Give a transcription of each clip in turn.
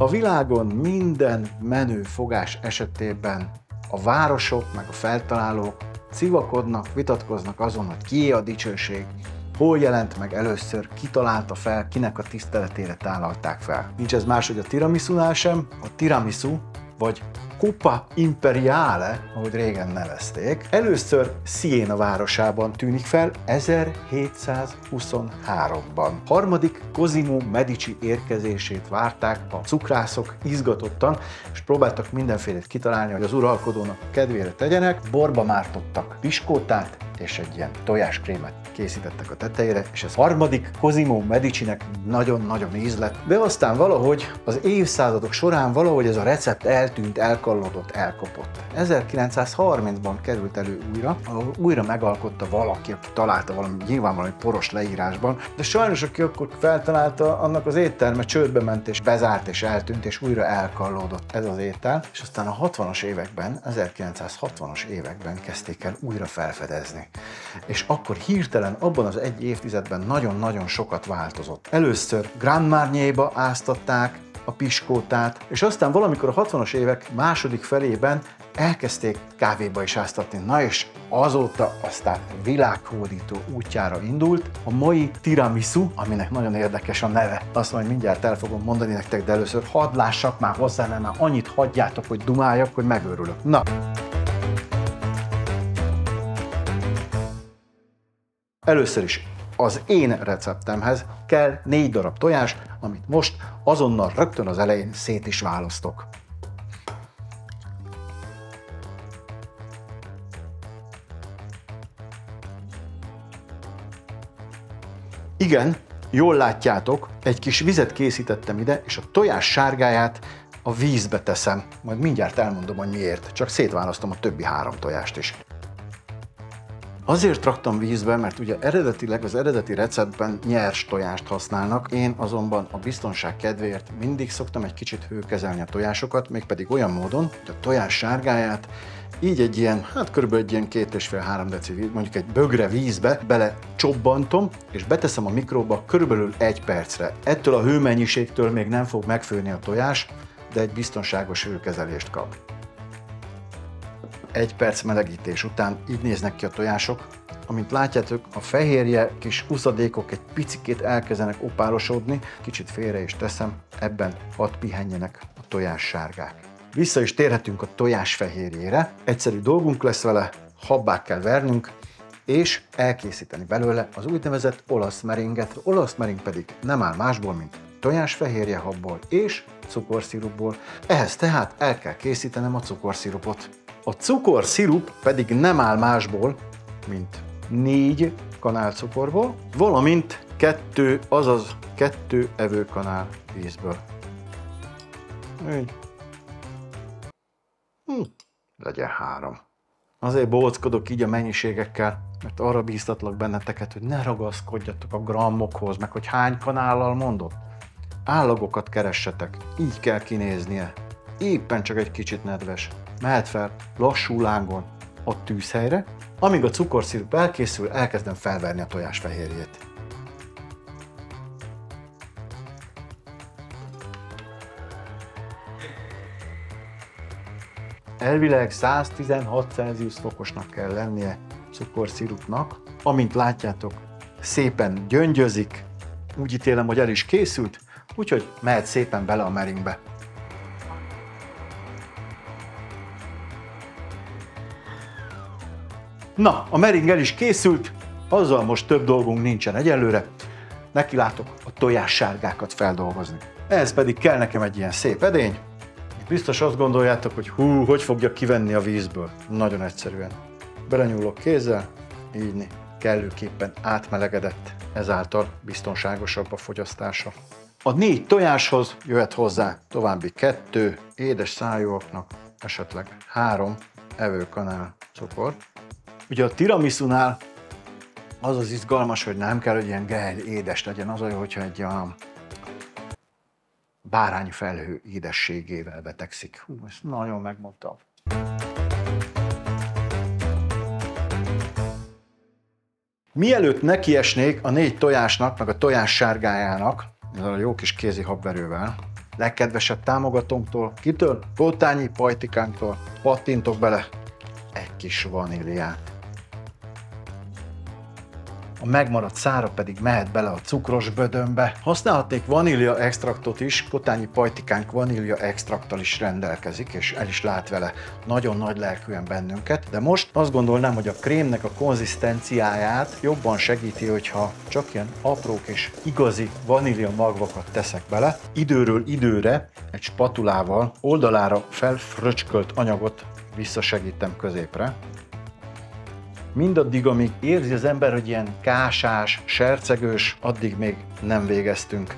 A világon minden menő fogás esetében a városok meg a feltalálók civakodnak, vitatkoznak azon, hogy kié a dicsőség, hol jelent meg először, ki találta fel, kinek a tiszteletére tálalták fel. Nincs ez máshogy a tiramisunál sem, a tiramisu, vagy Coppa Imperiale, ahogy régen nevezték, először Siena városában tűnik fel 1723-ban. Harmadik Cosimo Medici érkezését várták a cukrászok izgatottan, és próbáltak mindenfélét kitalálni, hogy az uralkodónak kedvére tegyenek. Borba mártottak piskótát, és egy ilyen tojáskrémet készítettek a tetejére, és ez harmadik Cosimo Medicinek nagyon-nagyon ízlett. De aztán valahogy az évszázadok során valahogy ez a recept eltűnt, elkallódott, elkopott. 1930-ban került elő újra, ahol újra megalkotta valaki, aki találta nyilván valami poros leírásban, de sajnos aki akkor feltalálta, annak az étterme csődbe ment, és bezárt, és eltűnt, és újra elkallódott ez az étel, és aztán a 60-as években, 1960-as években kezdték el újra felfedezni. És akkor hirtelen abban az egy évtizedben nagyon-nagyon sokat változott. Először Grand Marnier-ba áztatták a piskótát, és aztán valamikor a 60-as évek második felében elkezdték kávéba is áztatni. Na és azóta aztán világhódító útjára indult a mai tiramisu, aminek nagyon érdekes a neve. Azt majd mindjárt el fogom mondani nektek, de először hadd lássak már hozzá, mert már annyit hagyjátok, hogy dumáljak, hogy megőrülök. Na! Először is az én receptemhez kell 4 darab tojás, amit most azonnal rögtön az elején szét is választok. Igen, jól látjátok, egy kis vizet készítettem ide, és a tojás sárgáját a vízbe teszem. Majd mindjárt elmondom, hogy miért, csak szétválasztom a többi 3 tojást is. Azért raktam vízbe, mert ugye eredetileg az eredeti receptben nyers tojást használnak, én azonban a biztonság kedvéért mindig szoktam egy kicsit hőkezelni a tojásokat, mégpedig olyan módon, hogy a tojás sárgáját így egy ilyen, hát körülbelül egy ilyen 2,5-3 deci víz, mondjuk egy bögre vízbe bele csobbantom, és beteszem a mikróba körülbelül 1 percre. Ettől a hőmennyiségtől még nem fog megfőni a tojás, de egy biztonságos hőkezelést kap. 1 perc melegítés után így néznek ki a tojások. Amint látjátok, a fehérje kis uszadékok egy picikét elkezdenek opálosodni, kicsit félre is teszem, ebben hadd pihenjenek a tojás sárgák. Vissza is térhetünk a tojás fehérjére, egyszerű dolgunk lesz vele, habbá kell vernünk, és elkészíteni belőle az úgynevezett olasz meringet. Olasz mering pedig nem áll másból, mint tojásfehérje habból és cukorszirupból. Ehhez tehát el kell készítenem a cukorszirupot. A cukorszirup pedig nem áll másból, mint 4 kanál cukorból, valamint 2 evőkanál vízből. Így. Legyen 3. Azért bóckodok így a mennyiségekkel, mert arra bíztatlak benneteket, hogy ne ragaszkodjatok a grammokhoz, meg hogy hány kanállal mondod. Állagokat keressetek, így kell kinéznie. Éppen csak egy kicsit nedves. Mehet fel lassú lángon a tűzhelyre, amíg a cukorszirup elkészül, elkezdem felverni a tojásfehérjét. Elvileg 116 Celsius fokosnak kell lennie cukorszirupnak. Amint látjátok, szépen gyöngyözik, úgy ítélem, hogy el is készült, úgyhogy mehet szépen bele a meringbe. Na, a mering el is készült, azzal most több dolgunk nincsen egyelőre. Nekilátok a tojássárgákat feldolgozni. Ehhez pedig kell nekem egy ilyen szép edény. Biztos azt gondoljátok, hogy hogy fogja kivenni a vízből. Nagyon egyszerűen. Belenyúlok kézzel, így kellőképpen átmelegedett, ezáltal biztonságosabb a fogyasztása. A 4 tojáshoz jöhet hozzá további 2 édes szájúaknak, esetleg 3 evőkanál cukor. Ugye a tiramisunál az az izgalmas, hogy nem kell, hogy ilyen édes legyen, az olyan, hogyha egy bárányfelhő édességével betegszik. Ezt nagyon megmondtam. Mielőtt nekiesnék a 4 tojásnak, meg a tojás sárgájának, ezzel a jó kis kézi habverővel, legkedvesebb támogatónktól. Kitől? Kotányi Pajtikánktól. Pattintok bele egy kis vaníliát. A megmaradt szára pedig mehet bele a cukros bödönbe. Használhatnék vanília extraktot is, Kotányi Pajtikánk vanília extrakttal is rendelkezik, és el is lát vele nagyon nagy lelkűen bennünket, de most azt gondolnám, hogy a krémnek a konzisztenciáját jobban segíti, hogyha csak ilyen aprók és igazi vanília magvakat teszek bele. Időről időre egy spatulával oldalára felfröcskölt anyagot visszasegítem középre. Mindaddig, amíg érzi az ember, hogy ilyen kásás, sercegős, addig még nem végeztünk.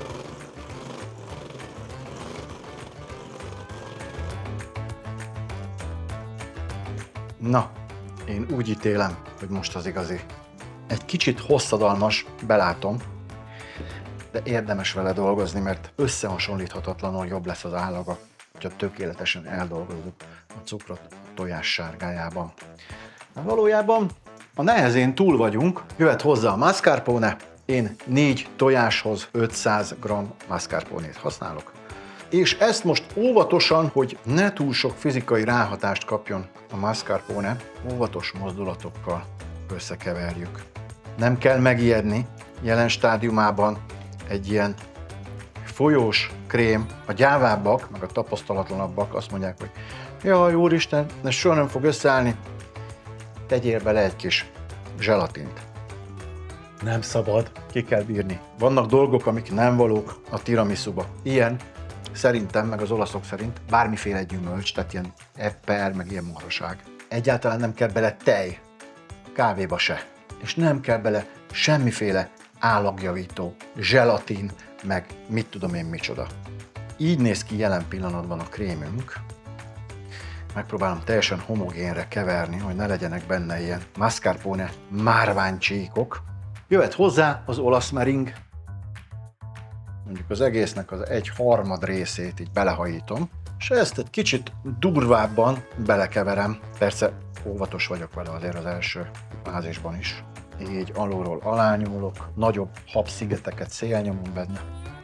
Na, én úgy ítélem, hogy most az igazi. Egy kicsit hosszadalmas, belátom, de érdemes vele dolgozni, mert összehasonlíthatatlanul jobb lesz az állaga, hogyha tökéletesen eldolgozzuk a cukrot a tojás sárgájában. Valójában a nehezén túl vagyunk, jöhet hozzá a mascarpone, én 4 tojáshoz 500 g mascarpone-t használok. És ezt most óvatosan, hogy ne túl sok fizikai ráhatást kapjon a mascarpone, óvatos mozdulatokkal összekeverjük. Nem kell megijedni, jelen stádiumában egy ilyen folyós krém, a gyávábbak, meg a tapasztalatlanabbak azt mondják, hogy jaj, úristen, ez soha nem fog összeállni. Tegyél bele egy kis zselatint. Nem szabad, ki kell bírni. Vannak dolgok, amik nem valók a tiramisuba. Ilyen, szerintem, meg az olaszok szerint bármiféle gyümölcs, tehát ilyen epper, meg ilyen maraság. Egyáltalán nem kell bele tej, kávéba se. És nem kell bele semmiféle állagjavító, zselatin, meg mit tudom én micsoda. Így néz ki jelen pillanatban a krémünk. Megpróbálom teljesen homogénre keverni, hogy ne legyenek benne ilyen mascarpone márványcsíkok. Jöhet hozzá az olasz mering. Mondjuk az egésznek az 1/3 részét így belehajítom, és ezt egy kicsit durvábban belekeverem. Persze óvatos vagyok vele azért az első fázisban is. Így alulról alányúlok, nagyobb habszigeteket szélnyomom benne.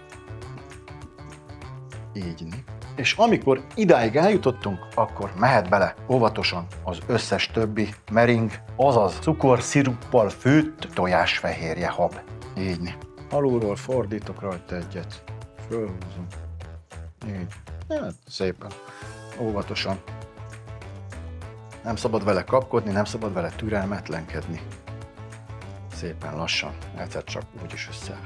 Így. És amikor idáig eljutottunk, akkor mehet bele óvatosan az összes többi mering, azaz cukorsziruppal főtt tojásfehérje hab. Így. Alulról fordítok rajta egyet. Fölhúzom. Így. Hát szépen. Óvatosan. Nem szabad vele kapkodni, nem szabad vele türelmetlenkedni. Szépen lassan. Egyszer csak úgy is összeáll.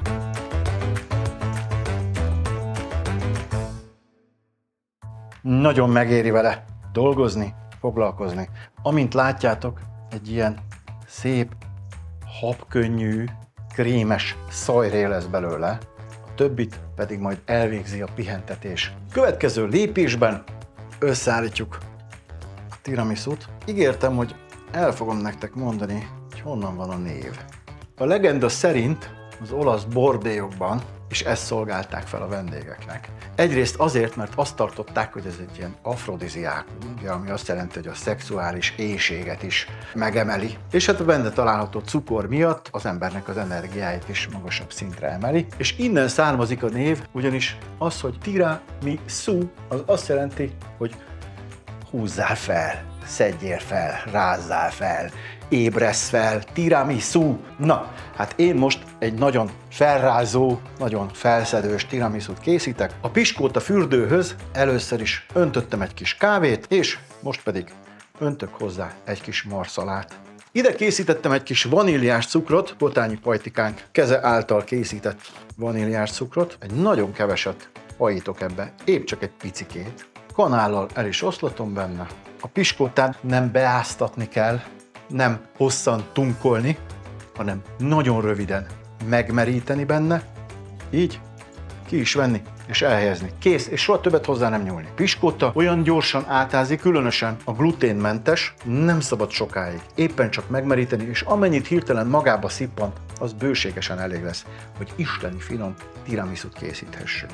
Nagyon megéri vele dolgozni, foglalkozni. Amint látjátok, egy ilyen szép, habkönnyű, krémes szajré lesz belőle, a többit pedig majd elvégzi a pihentetés. Következő lépésben összeállítjuk a tiramisut. Ígértem, hogy el fogom nektek mondani, hogy honnan van a név. A legenda szerint az olasz bordélyokban és ezt szolgálták fel a vendégeknek. Egyrészt azért, mert azt tartották, hogy ez egy ilyen afrodiziákum, ami azt jelenti, hogy a szexuális éhséget is megemeli, és hát a benne található cukor miatt az embernek az energiáit is magasabb szintre emeli, és innen származik a név, ugyanis az, hogy tiramisu, az azt jelenti, hogy húzzál fel, szedjél fel, rázzál fel, ébresz fel, tiramisu. Na, hát én most egy nagyon felrázó, nagyon felszedős tiramisut készítek. A piskóta fürdőhöz először is öntöttem egy kis kávét, és most pedig öntök hozzá egy kis marszalát. Ide készítettem egy kis vaníliás cukrot, Kotányi Pajtikánk keze által készített vaníliás cukrot. Egy nagyon keveset hajítok ebbe, épp csak egy picikét. Kanállal el is oszlatom benne. A piskótát nem beáztatni kell, nem hosszan tunkolni, hanem nagyon röviden megmeríteni benne, így ki is venni és elhelyezni. Kész, és soha többet hozzá nem nyúlni. Piskóta olyan gyorsan átázik, különösen a gluténmentes, nem szabad sokáig. Éppen csak megmeríteni, és amennyit hirtelen magába szippant, az bőségesen elég lesz, hogy isteni finom tiramisut készíthessünk.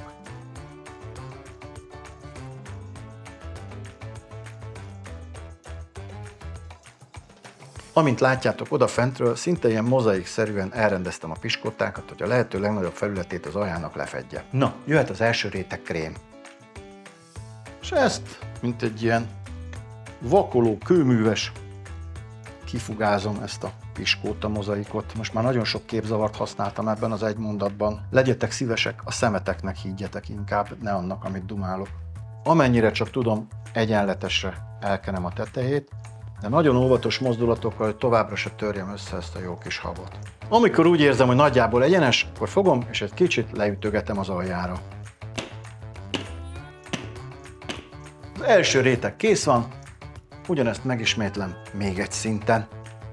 Amint látjátok odafentről, szinte ilyen mozaikszerűen elrendeztem a piskótákat, hogy a lehető legnagyobb felületét az aljának lefedje. Na, jöhet az első réteg krém. És ezt, mint egy ilyen vakoló, kőműves, kifugázom ezt a piskóta mozaikot. Most már nagyon sok képzavart használtam ebben az egy mondatban. Legyetek szívesek, a szemeteknek higgyetek inkább, ne annak, amit dumálok. Amennyire csak tudom, egyenletesre elkenem a tetejét, de nagyon óvatos mozdulatokkal, hogy továbbra se törjem össze ezt a jó kis habot. Amikor úgy érzem, hogy nagyjából egyenes, akkor fogom és egy kicsit leütögetem az aljára. Az első réteg kész van, ugyanezt megismétlem még egy szinten.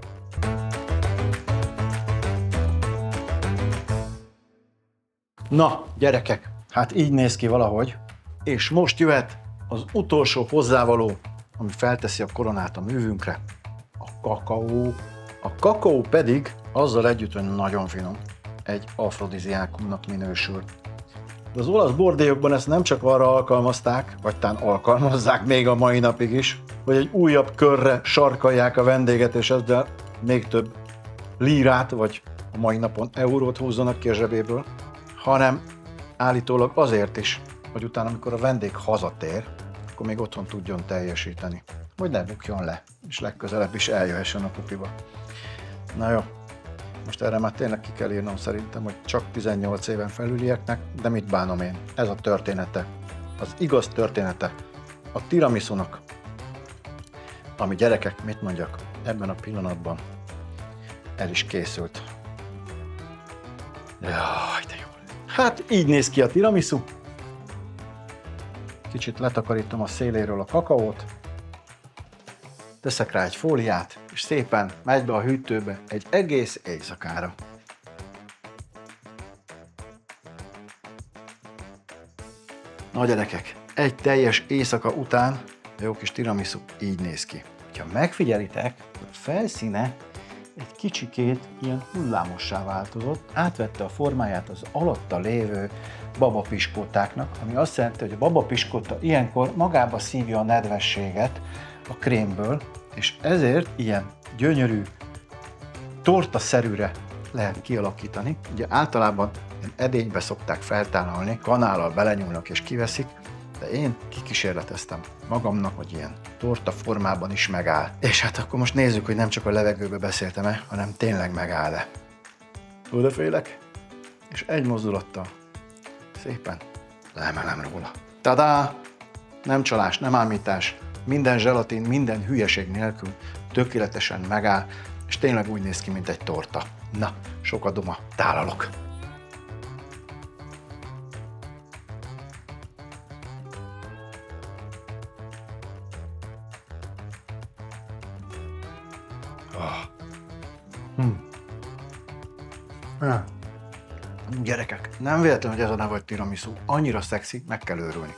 Na, gyerekek, hát így néz ki valahogy. És most jöhet az utolsó hozzávaló, ami felteszi a koronát a művünkre, a kakaó. A kakaó pedig azzal együtt, hogy nagyon finom, egy afrodiziákumnak minősül. De az olasz bordélyokban ezt nem csak arra alkalmazták, vagy talán alkalmazzák még a mai napig is, hogy egy újabb körre sarkalják a vendéget, és ezzel még több lírát, vagy a mai napon eurót húzzanak ki a zsebéből, hanem állítólag azért is, hogy utána, amikor a vendég hazatér, akkor még otthon tudjon teljesíteni. Hogy ne bukjon le, és legközelebb is eljöhessen a pupiba. Na jó, most erre már tényleg ki kell írnom szerintem, hogy csak 18 éven felülieknek, de mit bánom én? Ez a története, az igaz története a tiramisunak, ami gyerekek, mit mondjak, ebben a pillanatban el is készült. Jaj, de jó. Hát így néz ki a tiramisu. Kicsit letakarítom a széléről a kakaót, teszek rá egy fóliát, és szépen megy be a hűtőbe egy egész éjszakára. Na gyerekek, egy teljes éjszaka után a jó kis tiramisu így néz ki. Ha megfigyelitek, a felszíne egy kicsikét ilyen hullámossá változott, átvette a formáját az alatta lévő babapiskótáknak, ami azt jelenti, hogy a babapiskóta ilyenkor magába szívja a nedvességet a krémből, és ezért ilyen gyönyörű, tortaszerűre lehet kialakítani. Ugye általában ilyen edénybe szokták feltállalni, kanállal belenyúlnak és kiveszik, de én kikísérleteztem magamnak, hogy ilyen torta formában is megáll. És hát akkor most nézzük, hogy nem csak a levegőbe beszéltem-e, hanem tényleg megáll-e. Odafélek, és egy mozdulattal szépen leemelem róla. Tadá! Nem csalás, nem ámítás, minden zselatin, minden hülyeség nélkül tökéletesen megáll, és tényleg úgy néz ki, mint egy torta. Na, sok a duma, tálalok! Gyerekek, nem véletlen, hogy ez a neve vagy tiramisu. Annyira szexi, meg kell őrülni.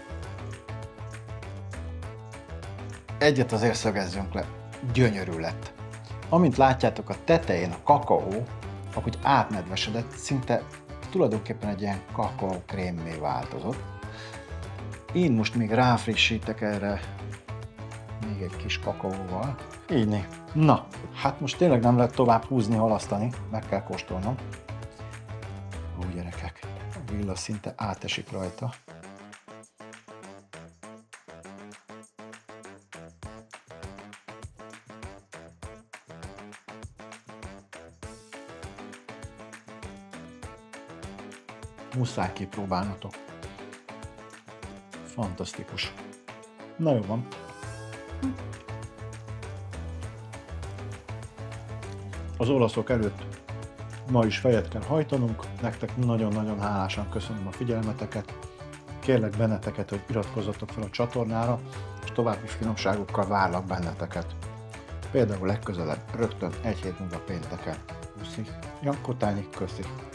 Egyet azért szögezzünk le, gyönyörű lett. Amint látjátok, a tetején a kakaó, ahogy átnedvesedett, szinte tulajdonképpen egy ilyen kakaókrémmé változott. Én most még ráfrissítek erre még egy kis kakaóval. Így. Na, hát most tényleg nem lehet tovább húzni, halasztani, meg kell kóstolnom. Ó, gyerekek, a villa szinte átesik rajta. Muszáj kipróbálnatok. Fantasztikus. Na jó van. Az olaszok előtt ma is fejet kell hajtanunk. Nektek nagyon-nagyon hálásan köszönöm a figyelmeteket. Kérlek benneteket, hogy iratkozzatok fel a csatornára, és további finomságokkal várlak benneteket. Például legközelebb, rögtön egy hét múlva pénteken. Puszi, Jankotányi, köszi.